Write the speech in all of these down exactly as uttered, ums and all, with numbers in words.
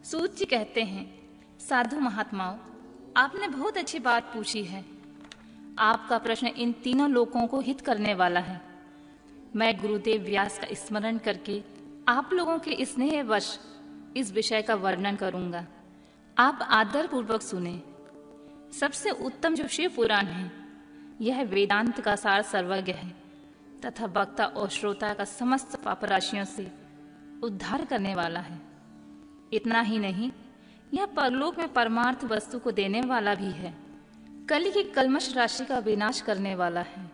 सूत जी कहते हैं, साधु महात्माओं, आपने बहुत अच्छी बात पूछी है। आपका प्रश्न इन तीनों लोगों को हित करने वाला है। मैं गुरुदेव व्यास का स्मरण करके आप लोगों के स्नेहवश इस विषय का वर्णन करूंगा। आप आदर पूर्वक सुने। सबसे उत्तम जो शिव पुराण है, यह वेदांत का सार सर्वज्ञ है तथा वक्ता और श्रोता का समस्त पाप राशियों से उद्धार करने वाला है। इतना ही नहीं, यह परलोक में परमार्थ वस्तु को देने वाला भी है। कलि की कल्मश राशि का विनाश करने वाला है।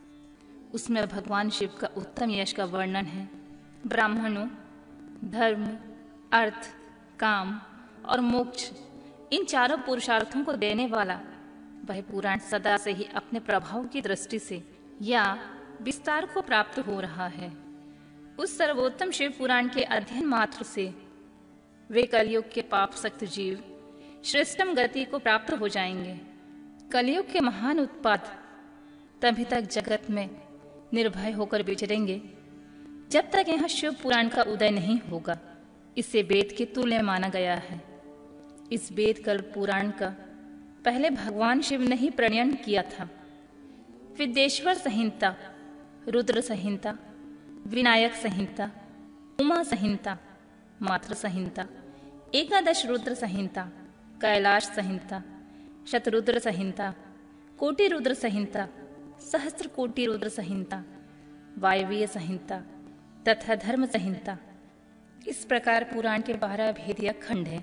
उसमें भगवान शिव का उत्तम यश का वर्णन है। ब्राह्मणों, धर्म, अर्थ, काम और मोक्ष, इन चारों पुरुषार्थों को देने वाला वह पुराण सदा से ही अपने प्रभाव की दृष्टि से या विस्तार को प्राप्त हो रहा है। उस सर्वोत्तम शिव पुराण के अध्ययन मात्र से वे कलयुग के पाप सक्त जीव श्रेष्ठतम गति को प्राप्त हो जाएंगे। कलयुग के महान उत्पात तभी तक जगत में निर्भय होकर विचरेंगे जब तक यहाँ शिव पुराण का उदय नहीं होगा। इसे वेद के तुल्य माना गया है। इस वेद कल्प पुराण का पहले भगवान शिव ने ही प्रणयन किया था। विदेश्वर संहिता, रुद्र संहिता, विनायक संहिता, उमा संहिता, मातृ संहिता, एकादश रुद्र संहिता, कैलाश संहिता, शतरुद्र संहिता, कोटि रुद्र संहिता, सहस्त्र कोटि रुद्र संहिता, वायवीय संहिता तथा धर्म संहिता, इस प्रकार पुराण के बारह भेदीय खंड हैं।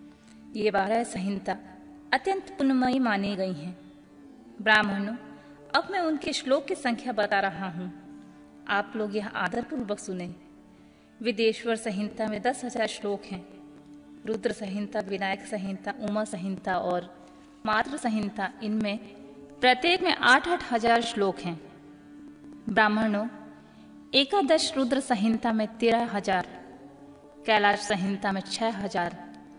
ये बारह संहिता अत्यंत पुण्यमयी मानी गई हैं। ब्राह्मणों, अब मैं उनके श्लोक की संख्या बता रहा हूँ। आप लोग यह आदरपूर्वक सुने। विदेश्वर संहिता में दस हजार श्लोक हैं। रुद्र संहिता, विनायक संहिता, उमा संहिता और मातृ संहिता, इनमें प्रत्येक में आठ आठ हजार श्लोक हैं। ब्राह्मणों, एकादश रुद्र संहिता में तेरह हजार, कैलाश संहिता में छह हजार,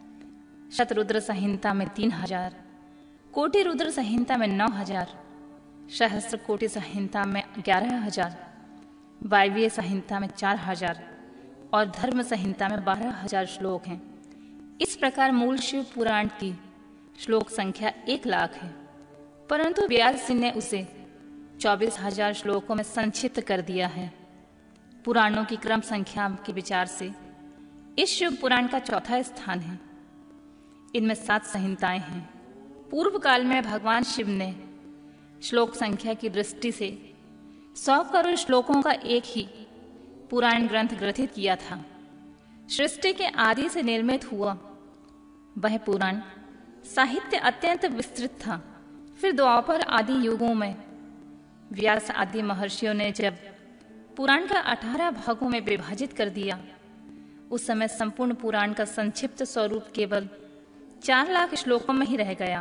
शतरुद्र संहिता में तीन हजार, कोटि रुद्र संहिता में नौ हजार, सहस्त्र कोटि संहिता में ग्यारह हजार, वायवीय संहिता में चार हजार और धर्म संहिता में बारह हजार श्लोक हैं। इस प्रकार मूल शिव पुराण की श्लोक संख्या एक लाख है, परंतु व्यास जी ने उसे चौबीस हजार श्लोकों में संक्षिप्त कर दिया है। पुराणों की क्रम संख्या के विचार से इस शिव पुराण का चौथा स्थान है। इनमें सात संहिताएं हैं। पूर्व काल में भगवान शिव ने श्लोक संख्या की दृष्टि से सौ करोड़ श्लोकों का एक ही पुराण ग्रंथ ग्रथित किया था। सृष्टि के आदि से निर्मित हुआ वह पुराण साहित्य अत्यंत विस्तृत था। फिर द्वापर आदि युगों में व्यास आदि महर्षियों ने जब पुराण का अठारह भागों में विभाजित कर दिया, उस समय संपूर्ण पुराण का संक्षिप्त स्वरूप केवल चार लाख श्लोकों में ही रह गया।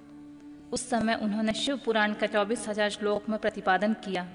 उस समय उन्होंने शिव पुराण का चौबीस हजार श्लोक में प्रतिपादन किया।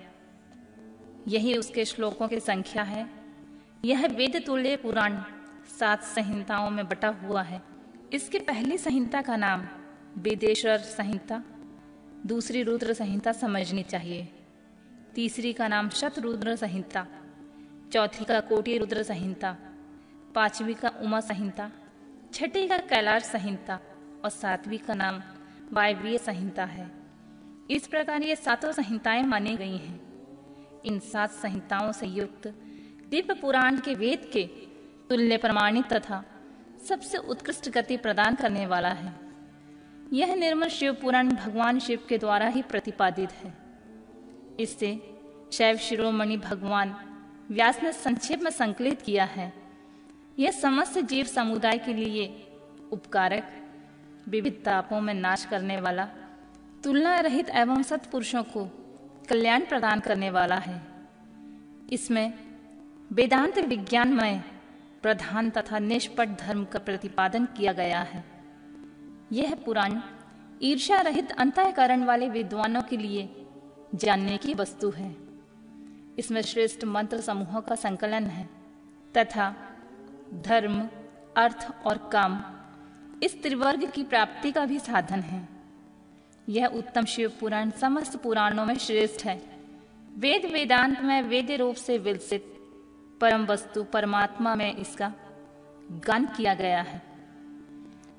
यही उसके श्लोकों की संख्या है। यह वेद तुल्य पुराण सात संहिताओं में बटा हुआ है। इसकी पहली संहिता का नाम वेदेश्वर संहिता, दूसरी रुद्र संहिता समझनी चाहिए, तीसरी का नाम शतरुद्र संहिता, चौथी का कोटि रुद्र संहिता, पांचवी का उमा संहिता, छठी का कैलाश संहिता और सातवीं का नाम वायवीय संहिता है। इस प्रकार ये सातों संहिताएं मानी गई हैं। इन सात संहिताओं से युक्त दिव्य पुराण के वेद के तुल्य प्रमाणित तथा सबसे उत्कृष्ट गति प्रदान करने वाला है। यह निर्मल शिव पुराण भगवान शिव के द्वारा ही प्रतिपादित है। इससे शैव शिरोमणि भगवान व्यास ने संक्षेप में संकलित किया है। यह समस्त जीव समुदाय के लिए उपकारक, विविध तापों में नाश करने वाला, तुलना रहित एवं सत्पुरुषों को कल्याण प्रदान करने वाला है। इसमें वेदांत विज्ञानमय प्रधान तथा निष्पट धर्म का प्रतिपादन किया गया है। यह पुराण ईर्ष्या रहित अंतःकरण वाले विद्वानों के लिए जानने की वस्तु है। इसमें श्रेष्ठ मंत्र समूहों का संकलन है तथा धर्म, अर्थ और काम, इस त्रिवर्ग की प्राप्ति का भी साधन है। यह उत्तम शिव पुराण समस्त पुराणों में श्रेष्ठ है। वेद वेदांत में वेद रूप से विलसित परम वस्तु परमात्मा में इसका गान किया गया है।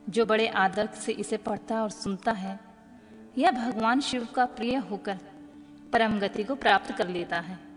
जो बड़े आदर से इसे पढ़ता और सुनता है, यह भगवान शिव का प्रिय होकर परम गति को प्राप्त कर लेता है।